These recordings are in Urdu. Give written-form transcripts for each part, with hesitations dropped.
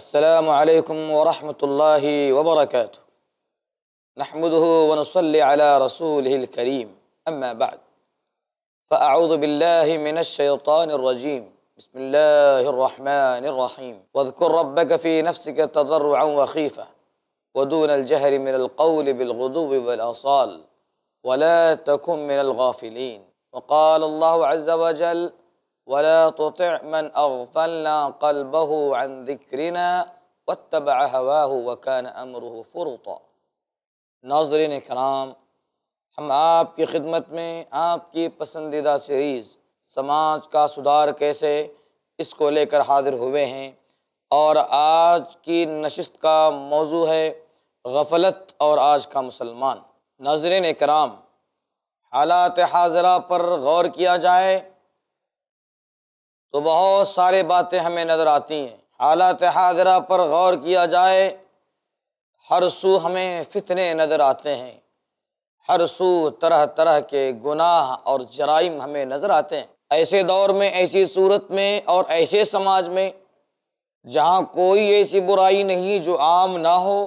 السلام علیکم ورحمۃ اللہ وبرکاتہ نحمده ونصلي على رسوله الكريم اما بعد فاعوذ بالله من الشيطان الرجيم بسم الله الرحمن الرحيم واذكر ربك في نفسك تضرعا وخيفة ودون الجهر من القول بالغدو والآصال ولا تكن من الغافلين وقال الله عز وجل ولا تطع من اغفلنا قلبه عن ذکرنا واتبع هواه وكان امره فرطا۔ ناظرین کرام، ہم آپ کی خدمت میں آپ کی پسندیدہ سیریز سماج کا سدھار کیسے اس کو لے کر حاضر ہوئے ہیں، اور آج کی نشست کا موضوع ہے غفلت اور آج کا مسلمان۔ ناظرین کرام، حالات حاضرہ پر غور کیا جائے تو بہت سارے باتیں ہمیں نظر آتی ہیں۔ حالات حاضرہ پر غور کیا جائے، ہر سو ہمیں فتنے نظر آتے ہیں، ہر سو طرح طرح کے گناہ اور جرائم ہمیں نظر آتے ہیں۔ ایسے دور میں، ایسی صورت میں اور ایسے سماج میں جہاں کوئی ایسی برائی نہیں جو عام نہ ہو،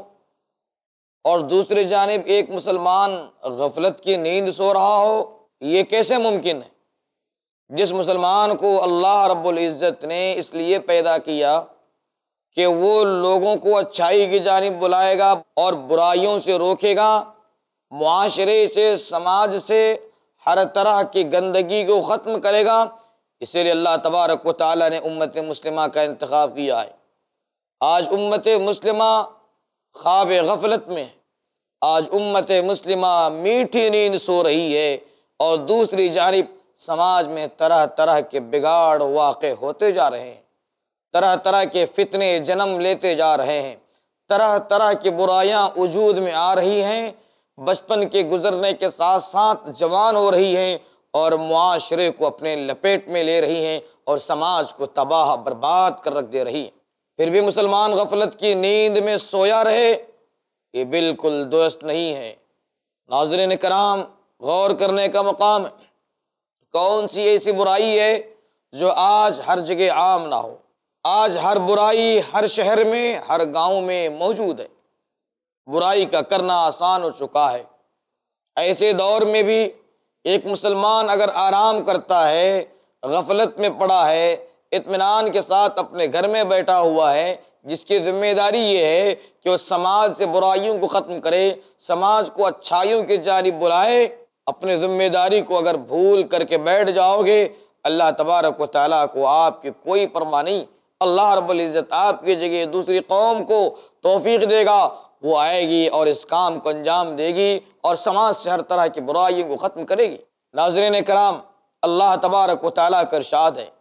اور دوسری جانب ایک مسلمان غفلت کی نیند سو رہا ہو، یہ کیسے ممکن ہے؟ جس مسلمان کو اللہ رب العزت نے اس لیے پیدا کیا کہ وہ لوگوں کو اچھائی کی جانب بلائے گا اور برائیوں سے روکے گا، معاشرے سے، سماج سے ہر طرح کی گندگی کو ختم کرے گا، اسی لیے اللہ تبارک و تعالیٰ نے امت مسلمہ کا انتخاب کیا ہے۔ آج امت مسلمہ خواب غفلت میں ہے، آج امت مسلمہ میٹھی نیند سو رہی ہے، اور دوسری جانب سماج میں طرح طرح کے بگاڑ واقع ہوتے جا رہے ہیں، طرح طرح کے فتنے جنم لیتے جا رہے ہیں، طرح طرح کی برائیاں وجود میں آ رہی ہیں، بچپن کے گزرنے کے ساتھ ساتھ جوان ہو رہی ہیں اور معاشرے کو اپنے لپیٹ میں لے رہی ہیں اور سماج کو تباہ برباد کر رکھ دے رہی ہیں۔ پھر بھی مسلمان غفلت کی نیند میں سویا رہے، یہ بالکل درست نہیں ہے۔ ناظرین کرام، غور کرنے کا مقام ہے، کون سی ایسی برائی ہے جو آج ہر جگہ عام نہ ہو؟ آج ہر برائی ہر شہر میں، ہر گاؤں میں موجود ہے، برائی کا کرنا آسان ہو چکا ہے۔ ایسے دور میں بھی ایک مسلمان اگر آرام کرتا ہے، غفلت میں پڑا ہے، اطمینان کے ساتھ اپنے گھر میں بیٹھا ہوا ہے، جس کی ذمہ داری یہ ہے کہ وہ سماج سے برائیوں کو ختم کرے، سماج کو اچھائیوں کی جانب بلائے، اپنے ذمہ داری کو اگر بھول کر کے بیٹھ جاؤ گے، اللہ تبارک و تعالیٰ کو آپ کی کوئی پرواہ نہیں۔ اللہ رب العزت آپ کی جگہ دوسری قوم کو توفیق دے گا، وہ آئے گی اور اس کام کو انجام دے گی اور سماج سے ہر طرح کی برائیوں کو ختم کرے گی۔ ناظرین کرام، اللہ تبارک و تعالیٰ کا ارشاد ہے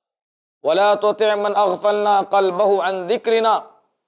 وَلَا تُطِعْ مَنْ أَغْفَلْنَا قَلْبَهُ عَنْ ذِكْرِنَا،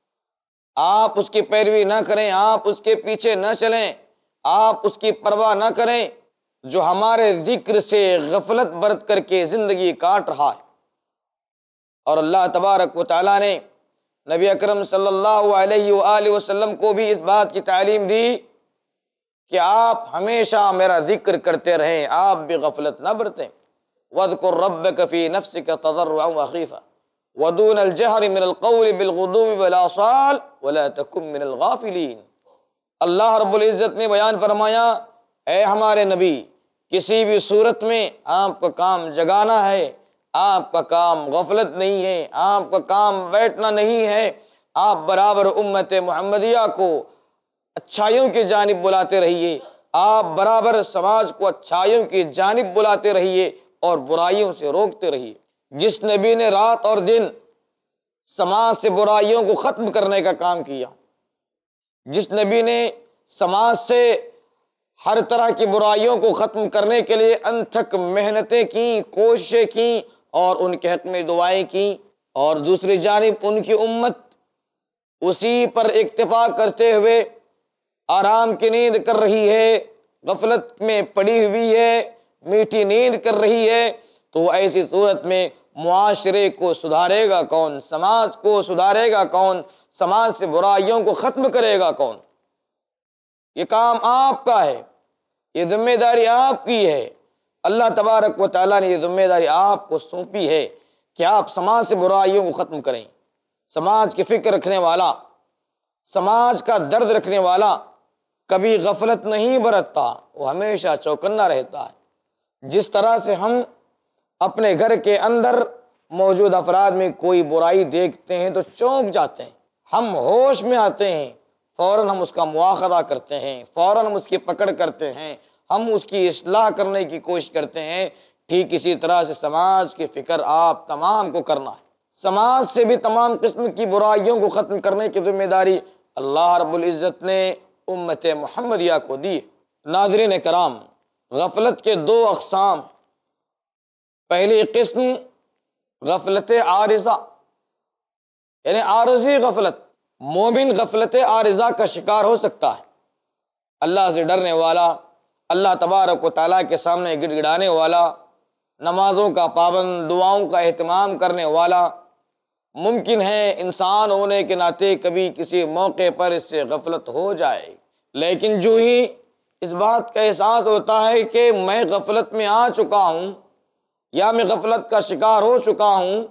آپ اس کی پیروی نہ کریں، آپ اس کے پیچھے نہ چلیں، آپ اس کی پرواہ نہ کریں جو ہمارے ذکر سے غفلت برت کر کے زندگی کاٹ رہا ہے۔ اور اللہ تبارک و تعالیٰ نے نبی اکرم صلی اللہ علیہ وآلہ وسلم کو بھی اس بات کی تعلیم دی کہ آپ ہمیشہ میرا ذکر کرتے رہیں، آپ بھی غفلت نہ برتیں۔ وَاذْكُرْ رَبَّكَ فِي نَفْسِكَ تَضَرُّعًا وَخِيفَةً وَدُونَ الْجَهْرِ مِنَ الْقَوْلِ بِالْغُدُوِّ وَالْآصَالِ وَلَا تَكُن مِّنَ الْغَافِلِينَ۔ اللہ رب العزت نے بیان فرمایا، اے ہمارے نبی، کسی بھی صورت میں آپ کا کام جگانا ہے، آپ کا کام غفلت نہیں ہے، آپ کا کام بیٹھنا نہیں ہے، آپ برابر امت محمدیہ کو اچھائیوں کی جانب بلاتے رہیے، آپ برابر سماج کو اچھائیوں کی جانب بلاتے رہیے اور برائیوں سے روکتے رہیے۔ جس نبی نے رات اور دن سماج سے برائیوں کو ختم کرنے کا کام کیا، جس نبی نے سماج سے ہر طرح کی برائیوں کو ختم کرنے کے لیے انتھک محنتیں کیں، کوششیں کیں اور ان کے حق میں دعائیں کیں، اور دوسری جانب ان کی امت اسی پر اکتفا کرتے ہوئے آرام کی نیند کر رہی ہے، غفلت میں پڑی ہوئی ہے، میٹھی نیند کر رہی ہے، تو ایسی صورت میں معاشرے کو سدھارے گا کون؟ سماج کو سدھارے گا کون؟ سماج سے برائیوں کو ختم کرے گا کون؟ یہ کام آپ کا ہے، یہ ذمہ داری آپ کی ہے۔ اللہ تبارک و تعالیٰ نے یہ ذمہ داری آپ کو سونپی ہے کہ آپ سماج سے برائیوں کو ختم کریں، سماج کی فکر رکھنے والا، سماج کا درد رکھنے والا کبھی غفلت نہیں برتتا، وہ ہمیشہ چوکنا رہتا ہے۔ جس طرح سے ہم اپنے گھر کے اندر موجود افراد میں کوئی برائی دیکھتے ہیں تو چونک جاتے ہیں، ہم ہوش میں آتے ہیں، فوراً ہم اس کا مواخذہ کرتے ہیں، فوراً ہم اس کی پکڑ کرتے ہیں، ہم اس کی اصلاح کرنے کی کوشش کرتے ہیں۔ ٹھیک اسی طرح سے سماج کی فکر آپ تمام کو کرنا ہے۔ سماج سے بھی تمام قسم کی برائیوں کو ختم کرنے کی ذمہ داری اللہ رب العزت نے امت محمدیہ کو دی۔ ناظرین کرام، غفلت کے دو اقسام۔ پہلی قسم غفلت عارضہ، یعنی عارضی غفلت۔ مومن غفلت عارضہ کا شکار ہو سکتا ہے۔ اللہ سے ڈرنے والا، اللہ تبارک و تعالیٰ کے سامنے گڑ گڑانے والا، نمازوں کا پابند، دعاؤں کا اہتمام کرنے والا، ممکن ہے انسان ہونے کے ناطے کبھی کسی موقع پر اس سے غفلت ہو جائے، لیکن جو ہی اس بات کا احساس ہوتا ہے کہ میں غفلت میں آ چکا ہوں یا میں غفلت کا شکار ہو چکا ہوں،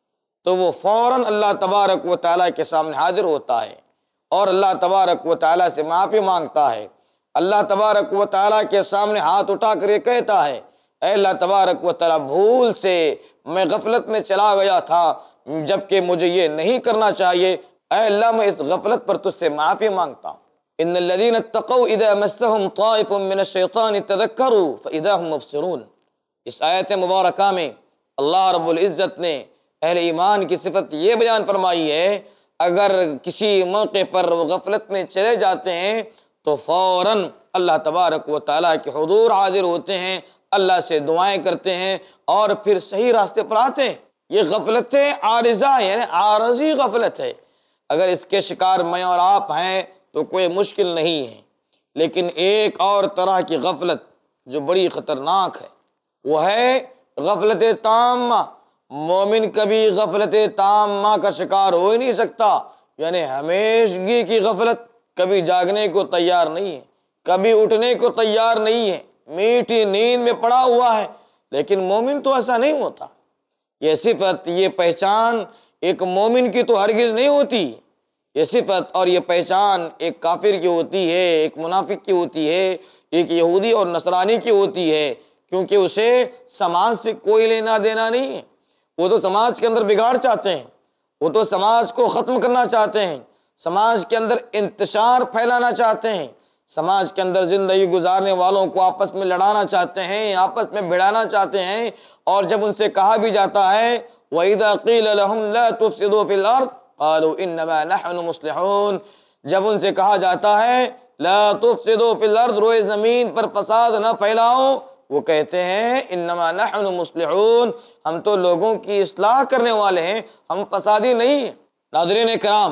تو وہ فوراً اللہ تبارک و تعالیٰ کے سامنے حاضر ہوتا ہے اور اللہ تبارک و تعالیٰ سے معافی مانگتا ہے۔ اللہ تبارک و تعالیٰ کے سامنے ہاتھ اٹھا کر یہ کہتا ہے، اے اللہ تبارک و تعالیٰ، بھول سے میں غفلت میں چلا گیا تھا جبکہ مجھے یہ نہیں کرنا چاہیے، اے اللہ میں اس غفلت پر تجھ سے معافی مانگتا ہوں۔ ان الذين اتقوا اذا مسهم طائف من الشيطان تذكروا فاذا هم مبصرون۔ اس آیت مبارکہ میں اللہ رب العزت نے اہل ایمان کی صفت یہ بیان فرمائی ہے، اگر کسی موقع پر وہ غفلت میں چلے جاتے ہیں تو فوراً اللہ تبارک و تعالیٰ کے حضور حاضر ہوتے ہیں، اللہ سے دعائیں کرتے ہیں اور پھر صحیح راستے پر آتے ہیں۔ یہ غفلت عارضہ ہے، یعنی عارضی غفلت ہے۔ اگر اس کے شکار میں اور آپ ہیں تو کوئی مشکل نہیں ہے، لیکن ایک اور طرح کی غفلت جو بڑی خطرناک ہے وہ ہے غفلت تامہ۔ مومن کبھی غفلت تامہ کا شکار ہو ہی نہیں سکتا، یعنی ہمیشگی کی غفلت، کبھی جاگنے کو تیار نہیں ہے، کبھی اٹھنے کو تیار نہیں ہے، میٹھی نیند میں پڑا ہوا ہے، لیکن مومن تو ایسا نہیں ہوتا۔ یہ صفت، یہ پہچان ایک مومن کی تو ہرگز نہیں ہوتی۔ یہ صفت اور یہ پہچان ایک کافر کی ہوتی ہے، ایک منافق کی ہوتی ہے، ایک یہودی اور نصرانی کی ہوتی ہے، کیونکہ اسے سماج سے کوئی لینا دینا نہیں ہے۔ وہ تو سماج کے اندر بگاڑ چاہتے ہیں، وہ تو سماج کو ختم کرنا چاہتے ہیں، سماج کے اندر انتشار پھیلانا چاہتے ہیں، سماج کے اندر زندگی گزارنے والوں کو آپس میں لڑانا چاہتے ہیں، آپس میں بھڑانا چاہتے ہیں۔ اور جب ان سے کہا بھی جاتا ہے وَإِذَا قِيلَ لَهُمْ لَا تُفْسِدُوا فِي الْأَرْضِ قَالُوا إِنَّمَا نَحْنُ مُصْلِحُونَ، جب ان سے کہا جاتا ہے لَا تُفْسِدُوا فِي الْأَرْضِ، روئے زمین پر فساد نہ پھیلاؤ، وہ کہتے ہیں انما نحن مصلحون، ہم تو لوگوں کی اصلاح کرنے والے ہیں، ہم فسادی نہیں ہیں۔ ناظرین کرام،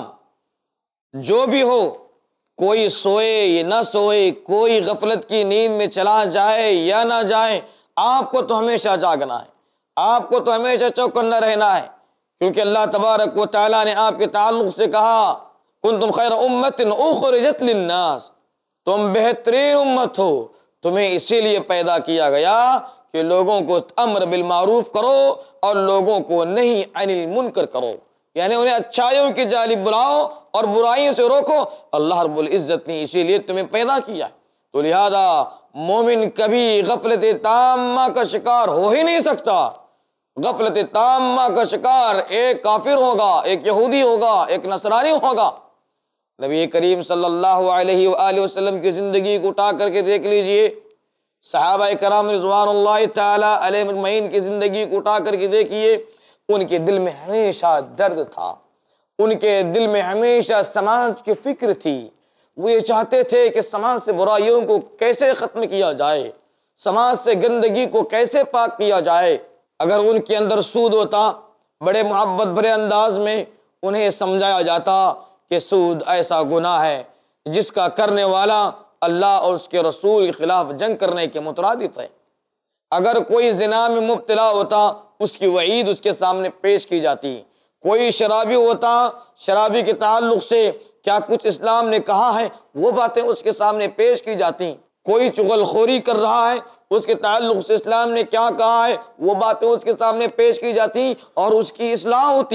جو بھی ہو، کوئی سوئے یا نہ سوئے، کوئی غفلت کی نیند میں چلا جائے یا نہ جائے، آپ کو تو ہمیشہ جاگنا ہے، آپ کو تو ہمیشہ چوکنا رہنا ہے، کیونکہ اللہ تبارک و تعالیٰ نے آپ کے تعلق سے کہا کنتم خیر امت اخرجت للناس، تم بہترین امت ہو، تمہیں اسی لیے پیدا کیا گیا کہ لوگوں کو امر بالمعروف کرو اور لوگوں کو نہی عن المنکر کرو، یعنی انہیں اچھائیوں کی جانب بلاؤ اور برائیوں سے روکو۔ اللہ رب العزت نے اسی لیے تمہیں پیدا کیا ہے، تو لہذا مومن کبھی غفلت تامہ کا شکار ہو ہی نہیں سکتا۔ غفلت تامہ کا شکار ایک کافر ہوگا، ایک یہودی ہوگا، ایک نصرانی ہوگا۔ نبی کریم صلی اللہ علیہ وآلہ وسلم کی زندگی کو اٹھا کر کے دیکھ لیجئے، صحابہ کرام رضوان اللہ تعالی علیہم اجمعین کی زندگی کو اٹھا کر کے دیکھیے، ان کے دل میں ہمیشہ درد تھا، ان کے دل میں ہمیشہ سماج کی فکر تھی۔ وہ یہ چاہتے تھے کہ سماج سے برائیوں کو کیسے ختم کیا جائے، سماج سے گندگی کو کیسے پاک کیا جائے۔ اگر ان کے اندر سود ہوتا، بڑے محبت بھرے انداز میں انہیں سمجھایا جاتا کہ سود ایسا گناہ ہے جس کا کرنے والا اللہ اور اس کے رسول کے خلاف جنگ کرنے کے مترادف ہے۔ اگر کوئی زنا میں مبتلا ہوتا، اس کی وعید اس کے سامنے پیش کی جاتی۔ کوئی شرابی ہوتا، شرابی کے تعلق سے کیا کچھ اسلام نے کہا ہے وہ باتیں اس کے سامنے پیش کی جاتی۔ کوئی چغل خوری کر رہا ہے، اس کے تعلق سے اسلام نے کیا کہا ہے وہ باتیں اس کے سامنے پیش کی جاتی اور اس کی اصلاح ہوتی۔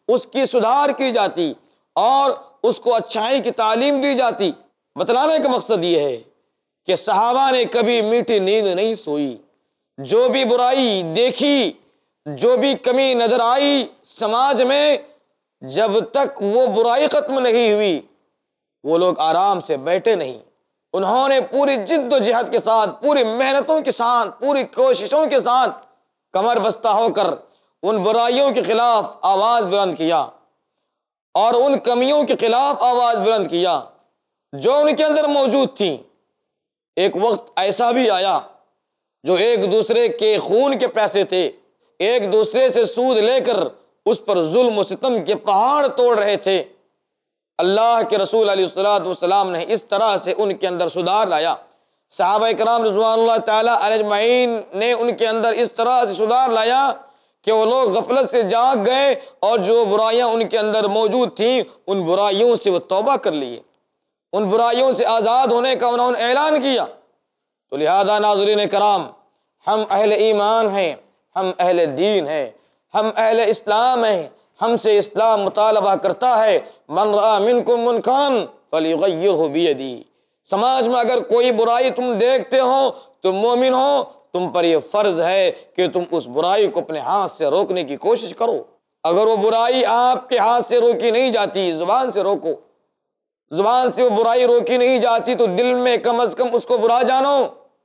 اس کی سدھار کی جاتی اور اس کو اچھائی کی تعلیم دی جاتی۔ بتلانے کا مقصد یہ ہے کہ صحابہ نے کبھی میٹھی نیند نہیں سوئی، جو بھی برائی دیکھی، جو بھی کمی نظر آئی سماج میں، جب تک وہ برائی ختم نہیں ہوئی وہ لوگ آرام سے بیٹھے نہیں۔ انہوں نے پوری جد و جہد کے ساتھ، پوری محنتوں کے ساتھ، پوری کوششوں کے ساتھ کمر بستہ ہو کر ان برائیوں کے خلاف آواز بلند کیا اور ان کمیوں کے خلاف آواز بلند کیا جو ان کے اندر موجود تھیں۔ ایک وقت ایسا بھی آیا جو ایک دوسرے کے خون کے پیسے تھے، ایک دوسرے سے سود لے کر اس پر ظلم و ستم کے پہاڑ توڑ رہے تھے۔ اللہ کے رسول علیہ الصلوۃ والسلام نے اس طرح سے ان کے اندر سدھار لایا، صحابہ کرام رضوان اللہ تعالی علیہ اجمعین نے ان کے اندر اس طرح سے سدھار لایا کہ وہ لوگ غفلت سے جاگ گئے اور جو برائیاں ان کے اندر موجود تھیں ان برائیوں سے وہ توبہ کر لیے، ان برائیوں سے آزاد ہونے کا انہوں نے اعلان کیا۔ تو لہذا ناظرین کرام، ہم اہل ایمان ہیں، ہم اہل دین ہیں، ہم اہل اسلام ہیں، ہم سے اسلام مطالبہ کرتا ہے من رأى منکم منکرا فلیغیرہ بیدہ۔ سماج میں اگر کوئی برائی تم دیکھتے ہو، تم مومن ہو، تم پر یہ فرض ہے کہ تم اس برائی کو اپنے ہاتھ سے روکنے کی کوشش کرو۔ اگر وہ برائی آپ کے ہاتھ سے روکی نہیں جاتی، زبان سے روکو۔ زبان سے وہ برائی روکی نہیں جاتی تو دل میں کم از کم اس کو برا جانو۔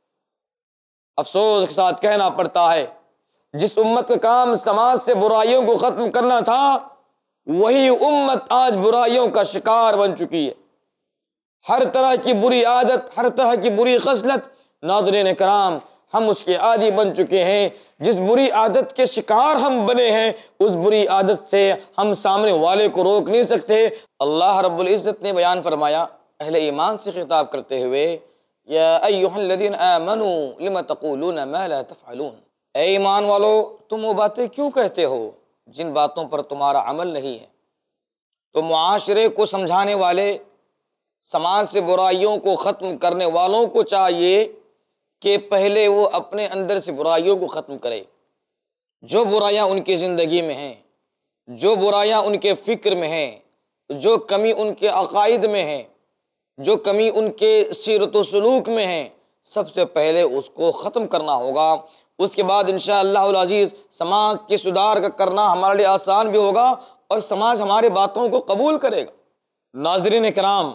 افسوس کے ساتھ کہنا پڑتا ہے جس امت کا کام سماج سے برائیوں کو ختم کرنا تھا، وہی امت آج برائیوں کا شکار بن چکی ہے۔ ہر طرح کی بری عادت، ہر طرح کی بری خصلت، ناظرین کرام ہم اس کے عادی بن چکے ہیں۔ جس بری عادت کے شکار ہم بنے ہیں، اس بری عادت سے ہم سامنے والے کو روک نہیں سکتے۔ اللہ رب العزت نے بیان فرمایا اہل ایمان سے خطاب کرتے ہوئے، یا ایھا الذین آمنوا لم تقولون ما لا تفعلون، اے ایمان والو تم وہ باتیں کیوں کہتے ہو جن باتوں پر تمہارا عمل نہیں ہے۔ تو معاشرے کو سمجھانے والے، سماج سے برائیوں کو ختم کرنے والوں کو چاہیے کہ پہلے وہ اپنے اندر سے برائیوں کو ختم کرے۔ جو برائیاں ان کی زندگی میں ہیں، جو برائیاں ان کے فکر میں ہیں، جو کمی ان کے عقائد میں ہے، جو کمی ان کے سیرت و سلوک میں ہے، سب سے پہلے اس کو ختم کرنا ہوگا۔ اس کے بعد انشاءاللہ العزیز سماج کے سدھار کا کرنا ہمارے لیے آسان بھی ہوگا اور سماج ہماری باتوں کو قبول کرے گا۔ ناظرین کرام،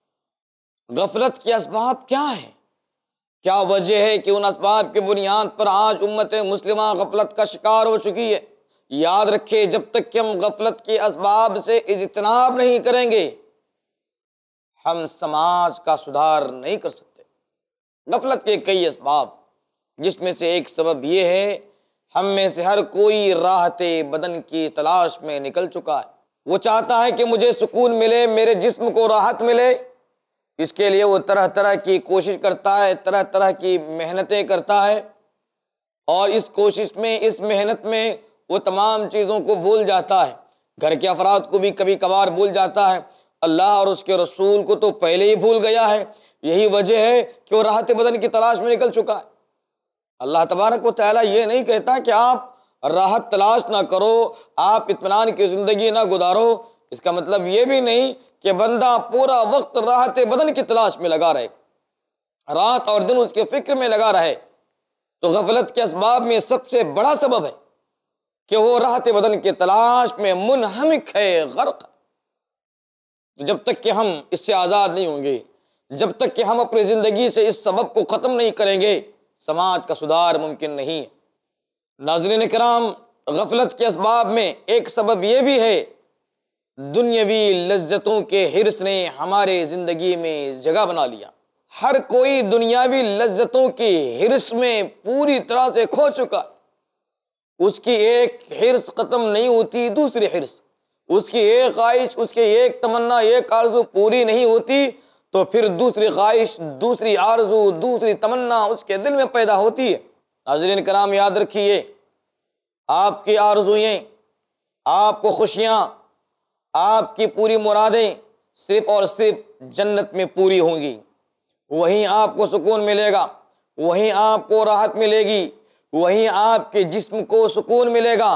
غفلت کے اسباب کیا ہیں؟ کیا وجہ ہے کہ ان اسباب کی بنیاد پر آج امت مسلمہ غفلت کا شکار ہو چکی ہے؟ یاد رکھیں، جب تک کہ ہم غفلت کے اسباب سے اجتناب نہیں کریں گے، ہم سماج کا سدھار نہیں کر سکتے۔ غفلت کے کئی اسباب، جس میں سے ایک سبب یہ ہے ہم میں سے ہر کوئی راحت بدن کی تلاش میں نکل چکا ہے۔ وہ چاہتا ہے کہ مجھے سکون ملے، میرے جسم کو راحت ملے، اس کے لیے وہ طرح طرح کی کوشش کرتا ہے، طرح طرح کی محنتیں کرتا ہے، اور اس کوشش میں، اس محنت میں وہ تمام چیزوں کو بھول جاتا ہے۔ گھر کے افراد کو بھی کبھی کبھار بھول جاتا ہے، اللہ اور اس کے رسول کو تو پہلے ہی بھول گیا ہے۔ یہی وجہ ہے کہ وہ راحت بدن کی تلاش میں نکل چکا ہے۔ اللہ تبارک و تعالیٰ یہ نہیں کہتا کہ آپ راحت تلاش نہ کرو، آپ اطمینان کی زندگی نہ گزارو۔ اس کا مطلب یہ بھی نہیں کہ بندہ پورا وقت راحت بدن کی تلاش میں لگا رہے، رات اور دن اس کے فکر میں لگا رہے۔ تو غفلت کے اسباب میں سب سے بڑا سبب ہے کہ وہ راحت بدن کی تلاش میں منہمک ہے، غرق۔ جب تک کہ ہم اس سے آزاد نہیں ہوں گے، جب تک کہ ہم اپنی زندگی سے اس سبب کو ختم نہیں کریں گے، سماج کا سدھار ممکن نہیں ہے۔ ناظرین کرام، غفلت کے اسباب میں ایک سبب یہ بھی ہے، دنیاوی لذتوں کے حرص نے ہمارے زندگی میں جگہ بنا لیا۔ ہر کوئی دنیاوی لذتوں کی حرص میں پوری طرح سے کھو چکا۔ اس کی ایک حرص ختم نہیں ہوتی، دوسری حرص، اس کی ایک خواہش، اس کی ایک تمنا، ایک آرزو پوری نہیں ہوتی تو پھر دوسری خواہش، دوسری آرزو، دوسری تمنا اس کے دل میں پیدا ہوتی ہے۔ ناظرین کرام، یاد رکھیے، آپ کی آرزوئیں، آپ کو خوشیاں، آپ کی پوری مرادیں صرف اور صرف جنت میں پوری ہوں گی۔ وہیں آپ کو سکون ملے گا، وہیں آپ کو راحت ملے گی، وہیں آپ کے جسم کو سکون ملے گا،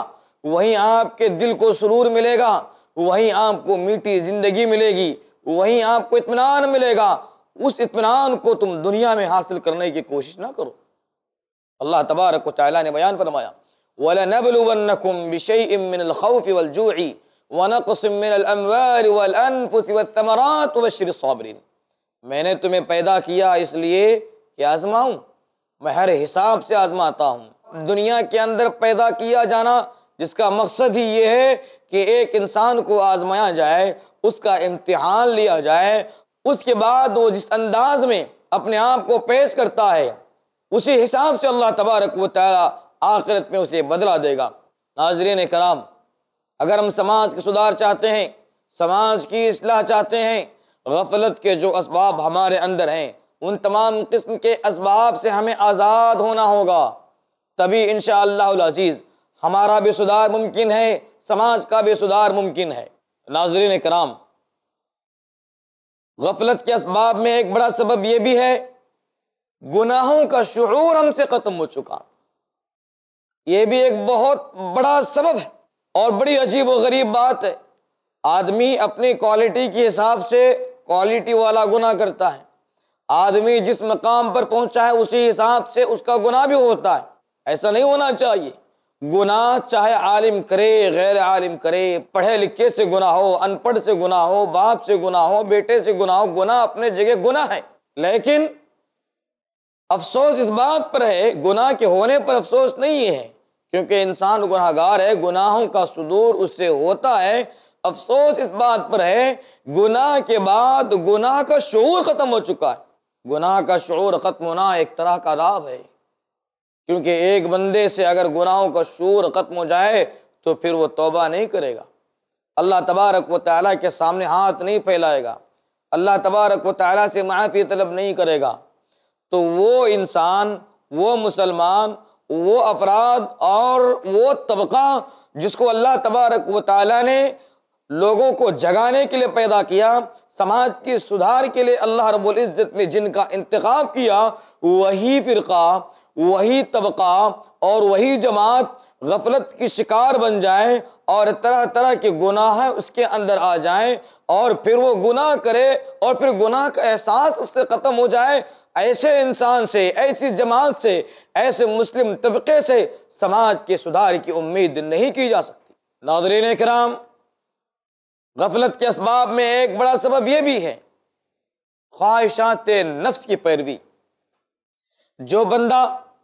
وہیں آپ کے دل کو سرور ملے گا، وہیں آپ کو میٹھی زندگی ملے گی، وہیں آپ کو اطمینان ملے گا۔ اس اطمینان کو تم دنیا میں حاصل کرنے کی کوشش نہ کرو۔ اللہ تبارک و تعالیٰ نے بیان فرمایا وَلَنَبْلُوَنَّكُمْ بِشَيْءٍ مِّنَ الْخَوْفِ وَالْجُوعِ وَنَقْصٍ مِّنَ الْأَمْوَالِ وَالْأَنفُسِ وَالثَّمَرَاتِ وَبَشِّرِ الصَّابِرِينَ۔ میں نے تمہیں پیدا کیا اس لیے کہ آزماؤں، میں ہر حساب سے آزماتا ہوں۔ دنیا کے اندر پیدا کیا جانا جس کا مقصد ہی یہ ہے کہ ایک انسان کو آزمایا جائے، اس کا امتحان لیا جائے، اس کے بعد وہ جس انداز میں اپنے آپ کو پیش کرتا ہے اسی حساب سے اللہ تبارک و تعالی آخرت میں اسے بدلہ دے گا۔ ناظرین کرام، اگر ہم سماج کے سدھار چاہتے ہیں، سماج کی اصلاح چاہتے ہیں، غفلت کے جو اسباب ہمارے اندر ہیں ان تمام قسم کے اسباب سے ہمیں آزاد ہونا ہوگا، تبھی انشاءاللہ العزیز ہمارا بھی سدھار ممکن ہے، سماج کا بھی سدھار ممکن ہے۔ ناظرین کرام، غفلت کے اسباب میں ایک بڑا سبب یہ بھی ہے گناہوں کا شعور ہم سے ختم ہو چکا۔ یہ بھی ایک بہت بڑا سبب ہے اور بڑی عجیب و غریب بات ہے۔ آدمی اپنی کوالٹی کے حساب سے کوالٹی والا گناہ کرتا ہے، آدمی جس مقام پر پہنچا ہے اسی حساب سے اس کا گناہ بھی ہوتا ہے۔ ایسا نہیں ہونا چاہیے۔ گناہ چاہے عالم کرے غیر عالم کرے، پڑھے لکھے سے گناہ ہو، ان پڑھ سے گناہ ہو، باپ سے گناہ ہو، بیٹے سے گناہ ہو، گناہ اپنے جگہ گناہ ہے۔ لیکن افسوس اس بات پر ہے، گناہ کے ہونے پر افسوس نہیں ہے، کیونکہ انسان گناہ گار ہے، گناہوں کا صدور اس سے ہوتا ہے۔ افسوس اس بات پر ہے گناہ کے بعد گناہ کا شعور ختم ہو چکا ہے۔ گناہ کا شعور ختم ہونا ایک طرح کا عذاب ہے، کیونکہ ایک بندے سے اگر گناہوں کا شعور ختم ہو جائے تو پھر وہ توبہ نہیں کرے گا، اللہ تبارک و تعالیٰ کے سامنے ہاتھ نہیں پھیلائے گا، اللہ تبارک و تعالیٰ سے معافی طلب نہیں کرے گا، تو وہ انسان، وہ مسلمان، وہ افراد اور وہ طبقہ جس کو اللہ تبارک و تعالیٰ نے لوگوں کو جگانے کے لیے پیدا کیا، سماج کی سدھار کے لیے اللہ رب العزت نے جن کا انتخاب کیا، وہی فرقہ، وہی طبقہ اور وہی جماعت غفلت کی شکار بن جائے اور طرح طرح کے گناہ اس کے اندر آ جائیں اور پھر وہ گناہ کرے اور پھر گناہ کا احساس اس سے ختم ہو جائے، ایسے انسان سے، ایسی جماعت سے، ایسے مسلم طبقے سے سماج کے سدھار کی امید نہیں کی جا سکتی۔ ناظرین کرام، غفلت کے اسباب میں ایک بڑا سبب یہ بھی ہے خواہشات نفس کی پیروی۔ جو بندہ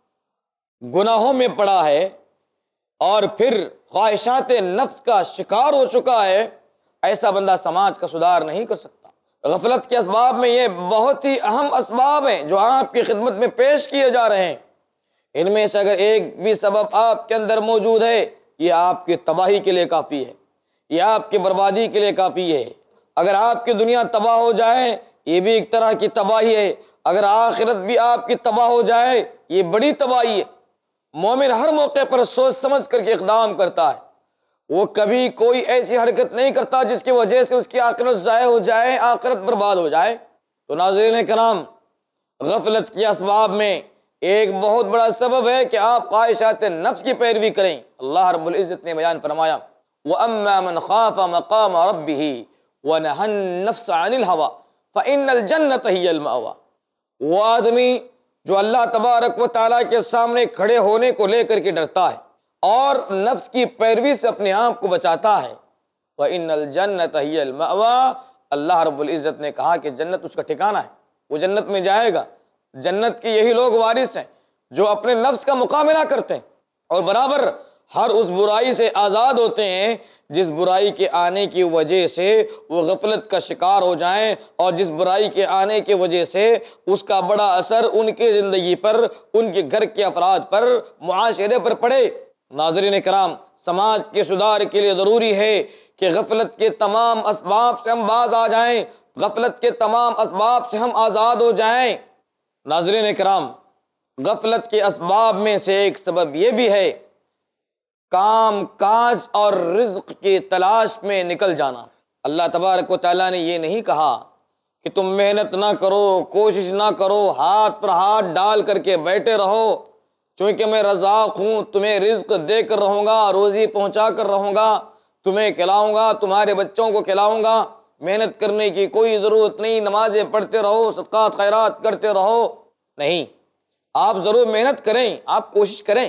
گناہوں میں پڑا ہے اور پھر خواہشات نفس کا شکار ہو چکا ہے، ایسا بندہ سماج کا سدھار نہیں کر سکتا۔ غفلت کے اسباب میں یہ بہت ہی اہم اسباب ہیں جو آپ کی خدمت میں پیش کیے جا رہے ہیں۔ ان میں سے اگر ایک بھی سبب آپ کے اندر موجود ہے، یہ آپ کی تباہی کے لیے کافی ہے، یہ آپ کی بربادی کے لیے کافی ہے۔ اگر آپ کی دنیا تباہ ہو جائے، یہ بھی ایک طرح کی تباہی ہے، اگر آخرت بھی آپ کی تباہ ہو جائے، یہ بڑی تباہی ہے۔ مومن ہر موقع پر سوچ سمجھ کر کے اقدام کرتا ہے، وہ کبھی کوئی ایسی حرکت نہیں کرتا جس کی وجہ سے اس کی آخرت ضائع ہو جائے، آخرت برباد ہو جائے۔ تو ناظرین کرام، غفلت کے اسباب میں ایک بہت بڑا سبب ہے کہ آپ خواہشات نفس کی پیروی کریں۔ اللہ رب العزت نے بیان فرمایا وَأَمَّا مَنْ خَافَ مَقَامَ رَبِّهِ وَنَهَى النَّفْسَ عَنِ الْهَوَىٰ فَإِنَّ الْجَنَّةَ هِيَ الْمَأْوَىٰ۔ وہ آدمی جو اللہ تبارک و تعالیٰ کے سامنے کھڑے ہونے کو لے کر کے ڈرتا ہے اور نفس کی پیروی سے اپنے آپ کو بچاتا ہے، وَإِنَّ الْجَنَّةَ هِيَ الْمَأْوَىٰ، اللہ رب العزت نے کہا کہ جنت اس کا ٹھکانہ ہے، وہ جنت میں جائے گا۔ جنت کے یہی لوگ وارث ہیں جو اپنے نفس کا مقابلہ کرتے ہیں اور برابر ہر اس برائی سے آزاد ہوتے ہیں جس برائی کے آنے کی وجہ سے وہ غفلت کا شکار ہو جائیں اور جس برائی کے آنے کی وجہ سے اس کا بڑا اثر ان کی زندگی پر، ان کے گھر کے افراد پر، معاشرے پر پڑے۔ ناظرین کرام، سماج کے سدھار کے لیے ضروری ہے کہ غفلت کے تمام اسباب سے ہم باز آ جائیں، غفلت کے تمام اسباب سے ہم آزاد ہو جائیں۔ ناظرین کرام، غفلت کے اسباب میں سے ایک سبب یہ بھی ہے کام کاج اور رزق کی تلاش میں نکل جانا۔ اللہ تبارک و تعالیٰ نے یہ نہیں کہا کہ تم محنت نہ کرو، کوشش نہ کرو، ہاتھ پر ہاتھ ڈال کر کے بیٹھے رہو، چونکہ میں رزاق ہوں، تمہیں رزق دے کر رہوں گا، روزی پہنچا کر رہوں گا، تمہیں کھلاؤں گا، تمہارے بچوں کو کھلاؤں گا، محنت کرنے کی کوئی ضرورت نہیں، نمازیں پڑھتے رہو، صدقات خیرات کرتے رہو، نہیں، آپ ضرور محنت کریں، آپ کوشش کریں،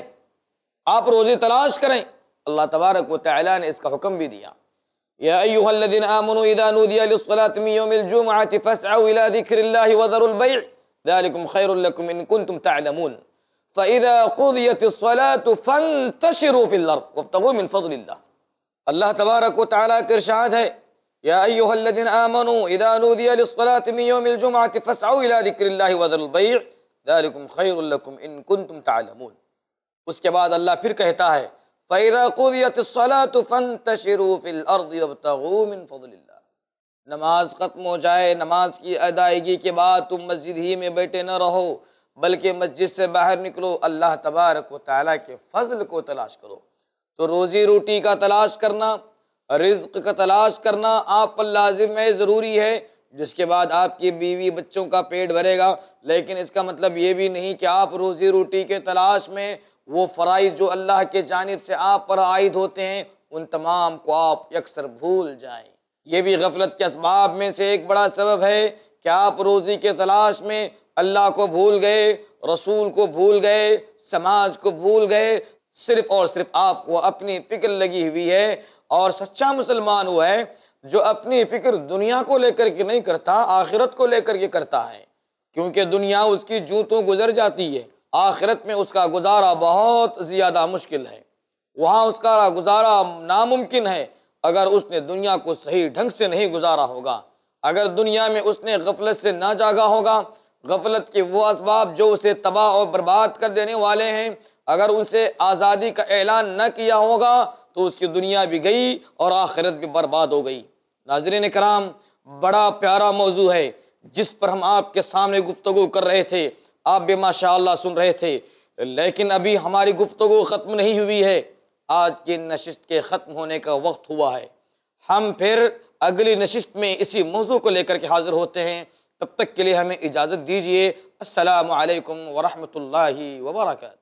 آپ روزی تلاش کریں۔ اللہ تبارک و تعالیٰ نے اس کا حکم بھی دیا، یا ایھا الذین آمنوا اذا نودی للصلاۃ من یوم الجمعۃ فاسعوا الی ذکر اللہ وذروا البیع ذلکم خیر لکم ان کنتم تعلمون فاذا قضیت الصلاۃ فانتشروا فی الارض وابتغوا من فضل اللہ۔ اللہ تبارک و تعالیٰ کا ارشاد ہے، یا ایھا الذین آمنوا اذا نودی للصلاۃ من یوم الجمعۃ فاسعوا الی ذکر اللہ وذروا البیع ذلکم خیر لکم ان کنتم تعلمون۔ اس کے بعد اللہ پھر کہتا ہے، فَإِذَا قُضِيَتِ الصَّلَاةُ فَانتَشِرُوا فِي الْأَرْضِ وَابْتَغُوا مِن فَضْلِ اللَّهِ۔ نماز ختم ہو جائے، نماز کی ادائیگی کے بعد تم مسجد ہی میں بیٹھے نہ رہو، بلکہ مسجد سے باہر نکلو، اللہ تبارک و تعالیٰ کے فضل کو تلاش کرو۔ تو روزی روٹی کا تلاش کرنا، رزق کا تلاش کرنا آپ پر لازم ہے، ضروری ہے، جس کے بعد آپ کی بیوی بچوں کا پیٹ بھرے گا۔ لیکن اس کا مطلب یہ بھی نہیں کہ آپ روزی روٹی کے تلاش میں وہ فرائض جو اللہ کے جانب سے آپ پر عائد ہوتے ہیں ان تمام کو آپ یکسر بھول جائیں۔ یہ بھی غفلت کے اسباب میں سے ایک بڑا سبب ہے کہ آپ روزی کے تلاش میں اللہ کو بھول گئے، رسول کو بھول گئے، سماج کو بھول گئے، صرف اور صرف آپ کو اپنی فکر لگی ہوئی ہے۔ اور سچا مسلمان وہ ہے جو اپنی فکر دنیا کو لے کر کے نہیں کرتا، آخرت کو لے کر کے کرتا ہے، کیونکہ دنیا اس کی جوتوں گزر جاتی ہے، آخرت میں اس کا گزارا بہت زیادہ مشکل ہے، وہاں اس کا گزارا ناممکن ہے اگر اس نے دنیا کو صحیح ڈھنگ سے نہیں گزارا ہوگا، اگر دنیا میں اس نے غفلت سے نہ جاگا ہوگا، غفلت کے وہ اسباب جو اسے تباہ اور برباد کر دینے والے ہیں اگر ان سے آزادی کا اعلان نہ کیا ہوگا تو اس کی دنیا بھی گئی اور آخرت بھی برباد ہو گئی۔ ناظرین کرام، بڑا پیارا موضوع ہے جس پر ہم آپ کے سامنے گفتگو کر رہے تھے، آپ بھی ماشاءاللہ سن رہے تھے، لیکن ابھی ہماری گفتگو ختم نہیں ہوئی ہے، آج کی نشست کے ختم ہونے کا وقت ہوا ہے۔ ہم پھر اگلی نشست میں اسی موضوع کو لے کر کے حاضر ہوتے ہیں، تب تک کے لیے ہمیں اجازت دیجیے۔ السلام علیکم ورحمۃ اللہ وبرکاتہ۔